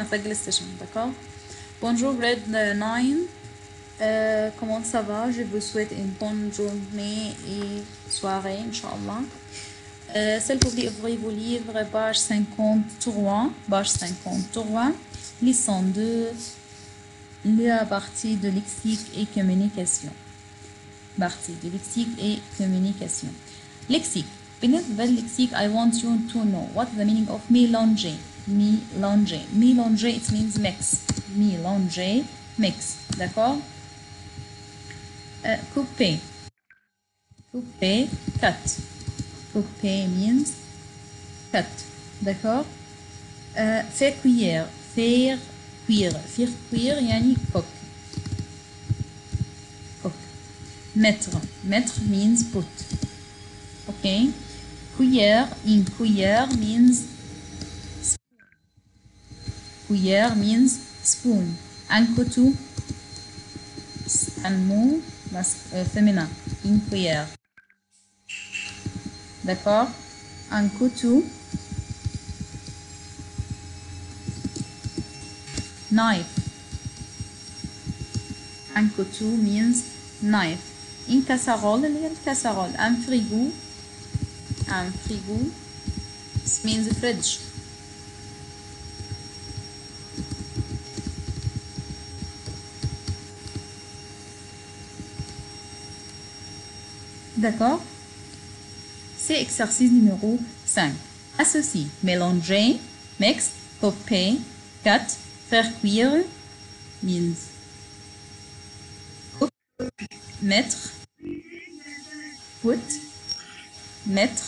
هسجل السيشن. d'accord. Bonjour grade 9. Comment ça va? Je vous souhaite une bonne journée et soirée, Inch'Allah. S'il vous plaît, ouvrez vos livres, page 53. Page 53. Leçon 2. La partie de lexique et communication. Partie de lexique et communication. Lexique. بالنسبة للlexique, I want you to know what's the meaning of mélanger. Mélanger. Mélanger, it means mix. Mélanger, mix. D'accord? Couper. Couper, cut. Couper means cut. D'accord? Faire cuire. Faire cuire. Faire cuire, yani cook. Cook. Mettre. Mettre means put. Okay? Cuillère, in cuillère means spoon. Cuillère means spoon. Un couteau, un mot féminin, une cuillère. D'accord? Un couteau. Knife. Un couteau means knife. Une casserole, اللي هي الكاسرول. Un frigo. Un frigo. This means fridge. D'accord? C'est exercice numéro 5. Associer, mélanger, mix, couper, cut, faire cuire, means cook, mettre, put, mettre,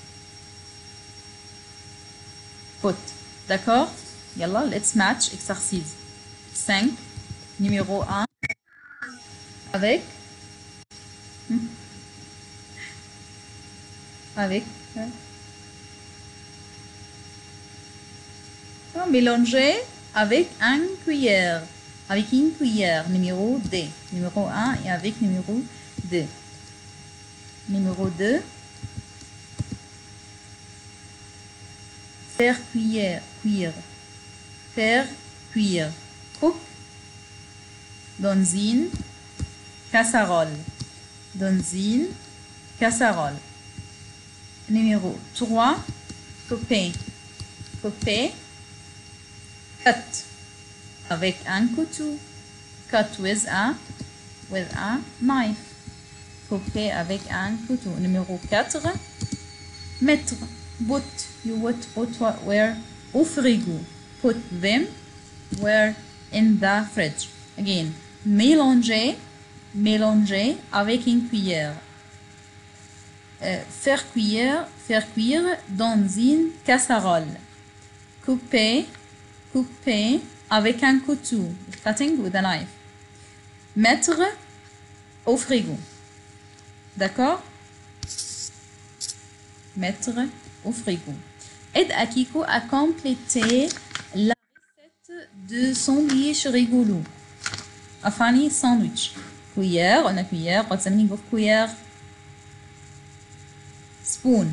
put. D'accord? Yalla, let's match exercice 5, numéro 1, avec mélanger avec une cuillère. Avec une cuillère, numéro 2. Numéro 1 et avec numéro 2. Numéro 2. Faire cuire. Faire cuire. Cook dans une casserole. Dans une casserole. Numéro 3. Couper. Couper. Cut. Avec un couteau. Cut with a knife. Couper avec un couteau. Numéro 4. Mettre. Put. You would put where? Au frigo. Put them where? In the fridge. Again. Mélanger. Mélanger avec une cuillère. Faire cuire dans une casserole. Couper avec un couteau. Cutting with a knife. Mettre au frigo. D'accord? Mettre au frigo. Aide Akiko à compléter la recette de sandwich rigolo. Afani sandwich. Cuillère, on a cuillère. What's the meaning of cuillère? Spoon.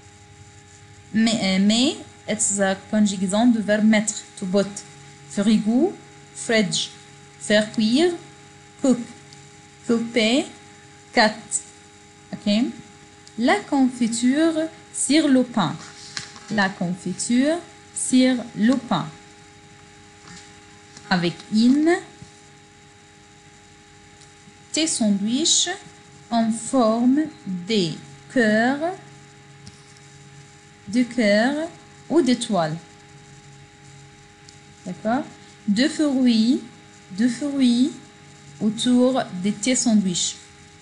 Mais it's the conjugaison du verbe mettre, to put. Frigo, fridge. Faire cuire, cook. Couper, cut. Ok? La confiture sur le pain. La confiture sur le pain. Avec une tes sandwichs en forme de cœur ou d'étoile. D'accord? Deux fruits autour de tes sandwichs.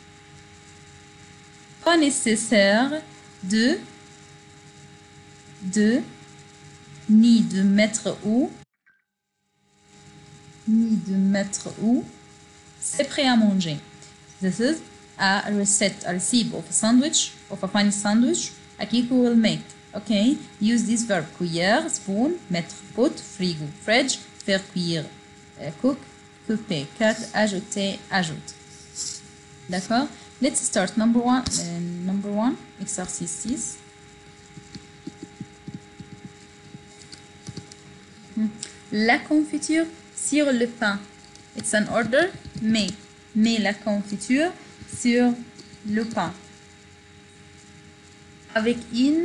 Pas nécessaire ni de mettre où. C'est prêt à manger. This is a recipe of a sandwich, of a funny sandwich. Akiko will make. Okay, use this verb. Cuillère, spoon, mettre, put, frigo, fridge, faire cuire, cook, couper, cut, ajouter, ajoute. D'accord? Let's start. Number one, exercice 6. la confiture sur le pain. It's an order. Mets la confiture sur le pain. Avec une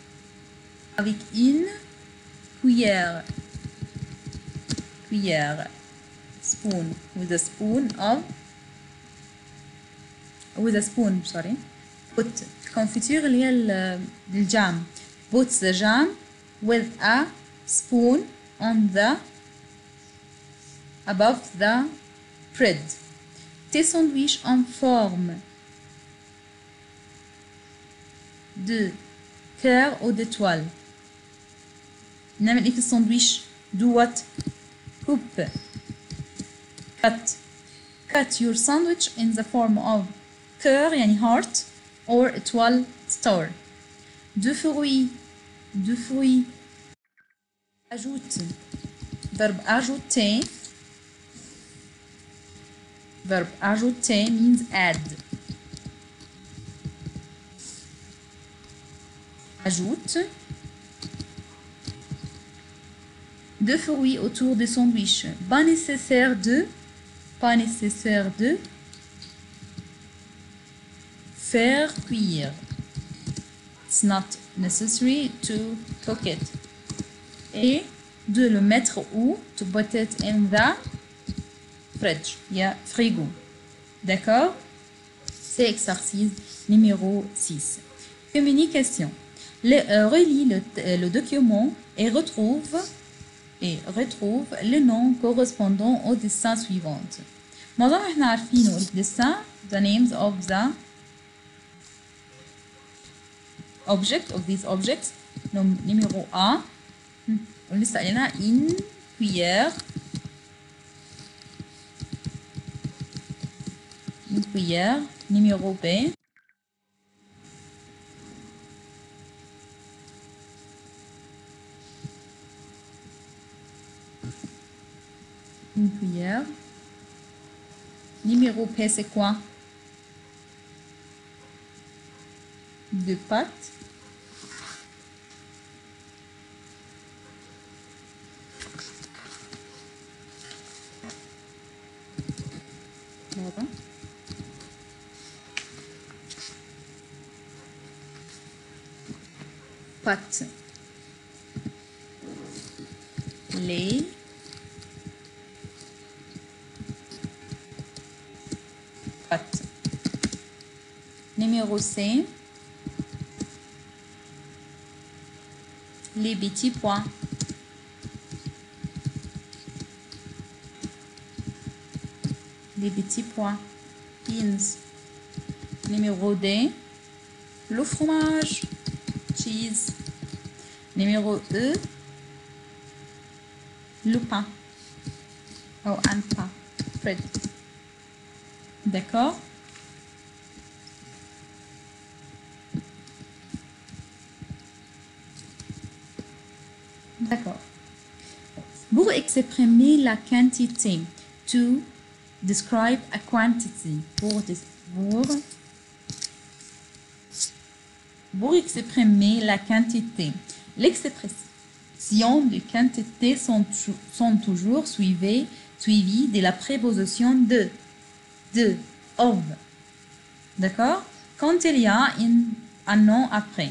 cuillère. Spoon. With a spoon, sorry. Put confiture اللي هي الجام. Put the jam with a spoon above the bread. Tes sandwichs en forme de cœur ou d'étoile. نعمل ايه في الساندويش؟ Do what? Coupe. Cut your sandwich in the form of cœur يعني heart or étoile star. Deux fruits. Ajoute. Verbe ajouter means add. Ajoute deux fruits autour du sandwich. Pas nécessaire de faire cuire. It's not necessary to cook it. Et de le mettre où? To put it in the fridge. Yeah, frigo. D'accord? C'est exercice numéro 6. Communication. Relie le document et retrouve le nom correspondant au dessin suivant. معظم احنا عارفينه الدessin, the names of the of these objects. Numéro A ولسه قايلينها une cuillère. Numéro B une cuillère. Numéro P, c'est quoi? De pâtes. Voilà. Pâtes. Les pâtes. Numéro C, les petits pois. Beans. Numéro D, le fromage, cheese. Numéro E, le pain. Oh, un pain, bread. D'accord? D'accord. Pour exprimer la quantité, to describe a quantity. Pour exprimer la quantité, l'expression de quantité sont toujours suivies de la préposition de, of. D'accord? Quand il y a un nom après.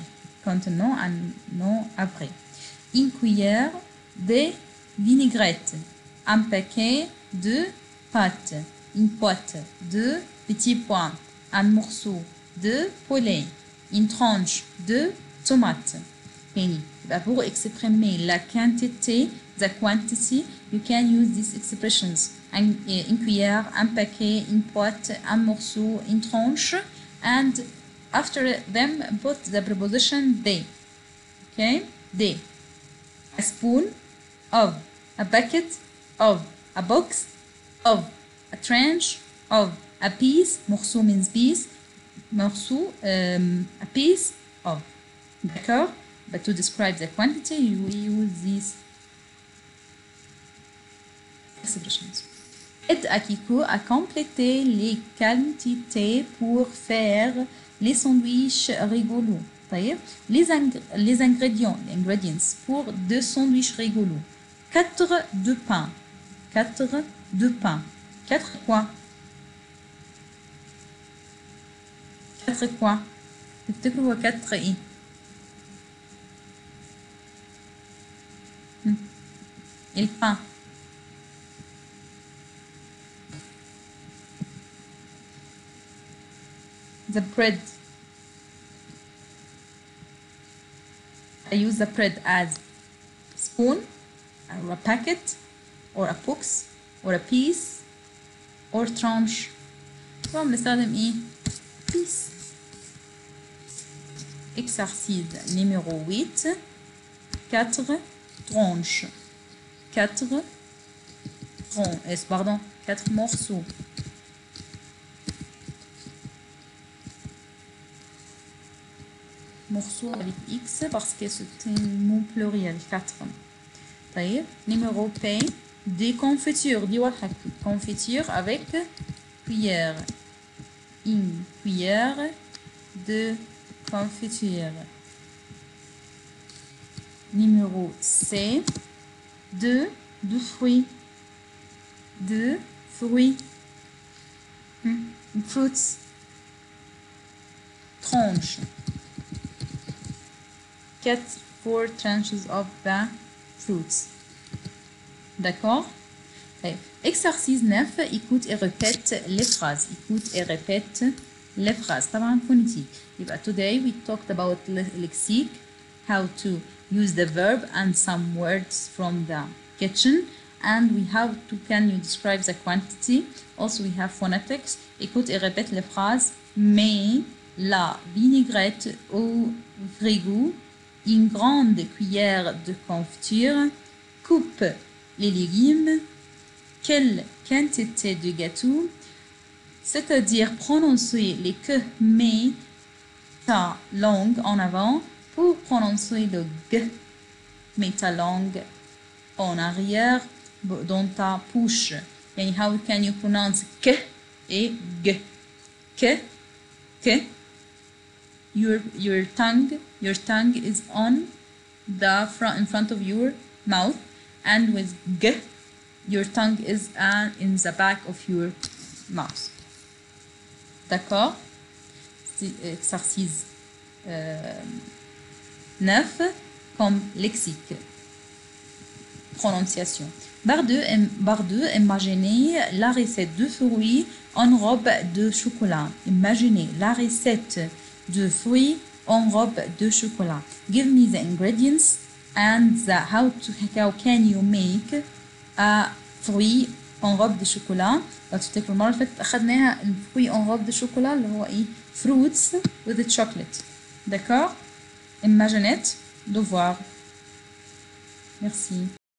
Une cuillère de vinaigrette. Un paquet de pâtes. Une boîte de petits pois. Un morceau de poulet. Une tranche de tomates. Pour exprimer la quantité, the quantity, you can use these expressions. Une cuillère, un paquet, une boîte, un morceau, une tranche, and after them put the preposition they. Okay? They. A spoon of, a bucket of, a box of, a tranche of, a piece, morceau means piece, a piece of. D'accord? But to describe the quantity, we use these expressions. Aide Akiko à compléter les quantités pour faire les sandwichs rigolos. Les ingrédients pour 2 sandwichs rigolos. 4 de pain. 4 de pain. 4 quoi? 4 quoi? تفتكروا هو 4 ايه؟ El pain. The bread. I use the bread as spoon or a packet or a box or a piece or tranche. طبعا بنستخدم ايه؟ piece. Exercice numéro 8. 4 tranches. 4 pardon, 4 morceaux. Morceaux avec X parce que c'est un mot pluriel, 4. طيب, numéro P, des confitures. دي واحدة confiture avec cuillère. Une cuillère de confiture. Numéro C, de fruits. De fruits. Fruits. Tranche. 4 tranches of the fruits. D'accord? Exercice 9. Écoute et répète les phrases. Écoute et répète les phrases. طبعا phonétique. يبقى today we talked about lexique, how to use the verb and some words from the kitchen, and we have to can you describe the quantity. Also we have phonetics. Écoute et répète les phrases. Mets la vinaigrette au frigo. Une grande cuillère de confiture. Coupe les légumes. Quelle quantité de gâteau? C'est-à-dire prononcer les que, mais ta langue en avant pour prononcer le g. Mets ta langue en arrière dans ta bouche. Yani how can you pronounce que et g? Que. Your tongue is on the in front of your mouth, and with g, your tongue is in the back of your mouth. D'accord? Exercice 9 comme lexique. Prononciation. Barre 2, imaginez la recette de fruits en robe de chocolat. Imaginez la recette de fruits en robe de chocolat. Give me the ingredients and how can you make a fruit en robe de chocolat. لو تفتكروا المرة اللي فاتت أخدناها الفروي en robe de chocolat اللي هو إيه fruits with chocolate. D'accord? Imagine it. Devoir. Merci.